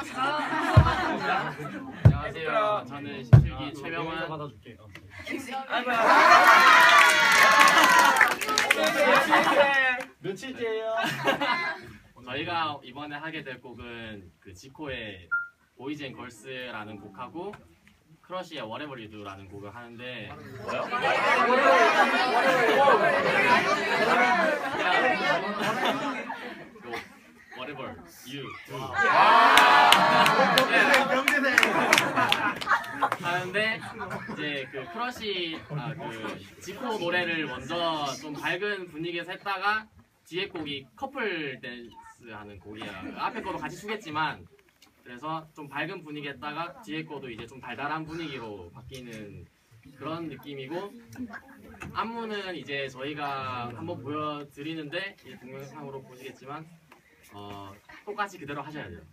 안녕하세요. 저는 17기 최명환. 받아줄게. 며칠째예요? 저희가 이번에 하게 될 곡은 그 지코의 보이즈 앤 걸스라는 곡하고 크러쉬의 Whatever You Do라는 곡을 하는데 뭐요? Whatever You Do 하는데 이제 그 크러쉬 그 지코 노래를 먼저 좀 밝은 분위기에서 했다가 뒤에 곡이 커플 댄스 하는 곡이야. 앞에 거도 같이 추겠지만 그래서 좀 밝은 분위기 했다가 뒤에 거도 이제 좀 달달한 분위기로 바뀌는 그런 느낌이고 안무는 이제 저희가 한번 보여드리는데 이제 동영상으로 보시겠지만 똑같이 그대로 하셔야 돼요.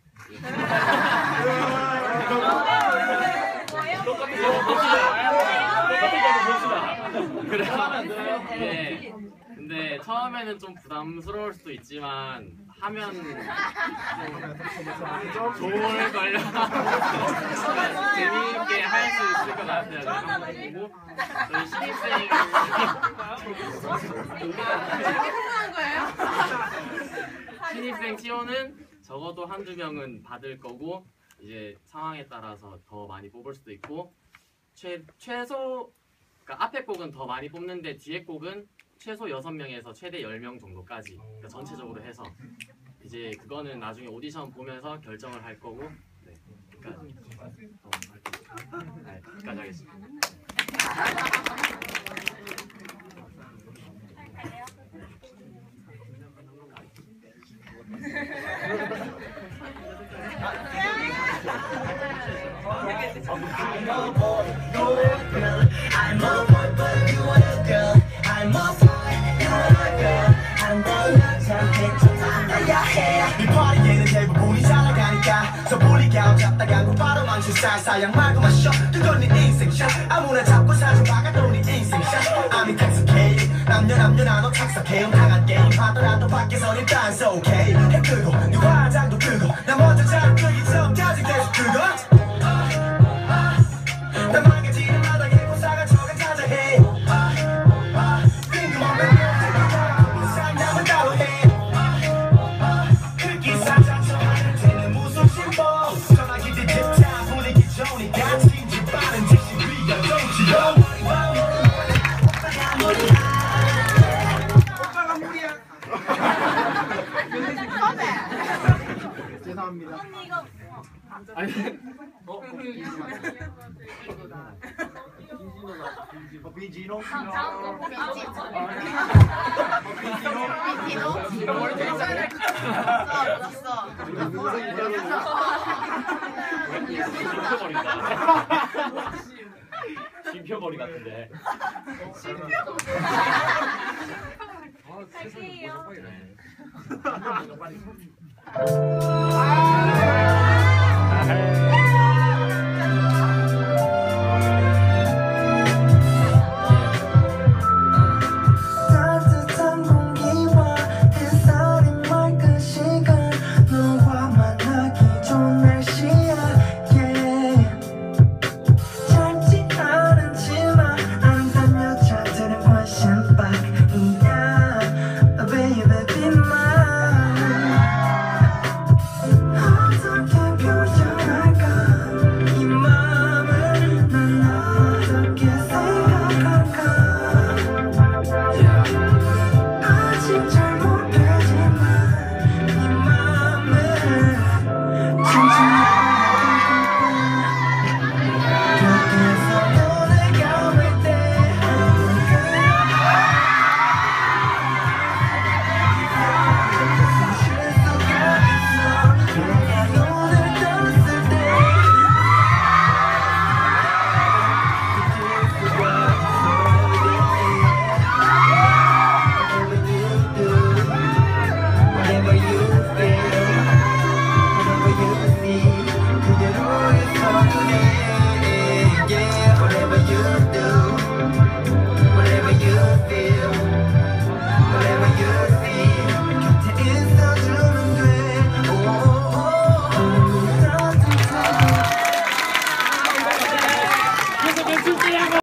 그래요? 근데 처음에는 좀 부담스러울 수도 있지만 하면 좀 좋을걸요. 재미있게 할 수 있을 것 같아요. 그리고 저희 신입생 티오는 적어도 한두 명은 받을 거고 이제 상황에 따라서 더 많이 뽑을 수도 있고 최소 그러니까 앞에 곡은 더 많이 뽑는데 뒤에 곡은 최소 6명에서 최대 10명 정도까지 그러니까 전체적으로 해서 이제 그거는 나중에 오디션 보면서 결정을 할 거고 네, 여기까지 하겠습니다. 사양 말고 마셔 그건 네 인생샷 아무나 잡고 사진 박아도 네 인생샷 I'm intoxicated 남녀 나눠 착석해 강한 게임 하더라도 밖에서 일단 so okay 해 끄고 네 화장도 끄고 나 먼저 잘 끄기 전까지 계속 끄고 나 망가지는 마당에 고사가 저가 찾아 해 뜬금없는 멘트가 상담은 따로 해 크기 사자처 하는 쟤는 무슨 심보 전화기 뒤집자 Johnny가 찜질방은 즉시 위가 정지요 오빠가 물이야 죄송합니다 언니 이거 아니 빈지노? 빈지노? 머리 되게 잘해 쉼표머리 같은데. 따뜻한 공기와 햇살이 맑은 시간 너와 만나기 좋은 날씨야 짧지 않지만 아름다운 여자들은 관심박이야 Baby be mine 춤추냐고.